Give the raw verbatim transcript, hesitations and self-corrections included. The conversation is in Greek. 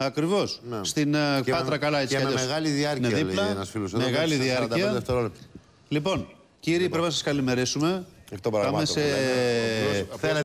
Ακριβώς. Ναι. Στην uh, Πάτρα, καλά έτσι και με μεγάλη διάρκεια, είναι δίπλα. Λέει ένας φίλος. Μεγάλη διάρκεια. Λοιπόν, κύριοι, πρέπει να σας καλημερίσουμε. Εκ των Πάμε σε...